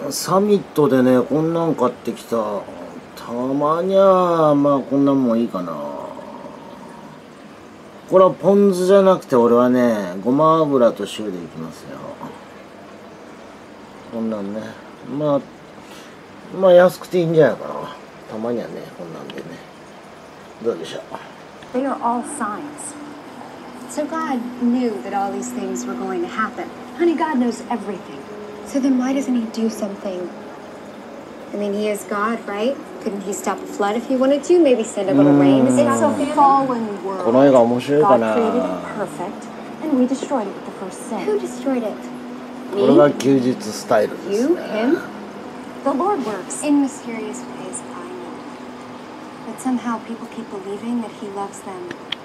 サミットでね、こんなん買ってきた。たまにゃ、まあこんなんもいいかな。これはポン酢じゃなくて、俺はね、ごま油と塩でいきますよ。こんなんね。まあ安くていいんじゃないかな。たまにはね、こんなんでね。どうでしょう。 They are all signs. So God knew that all these things were going to happen. Honey, God knows everything. So then why doesn't he do something? I mean, he is God, right? Couldn't he stop a flood if he wanted to? Maybe send a little rain to save some family? Fallen world. この映画面白いかな。 God created it perfect, and we destroyed it with the first sin. Who destroyed it? これが休日スタイルです You, ね。 him? The Lord works in mysterious ways, I know. But somehow people keep believing that he loves them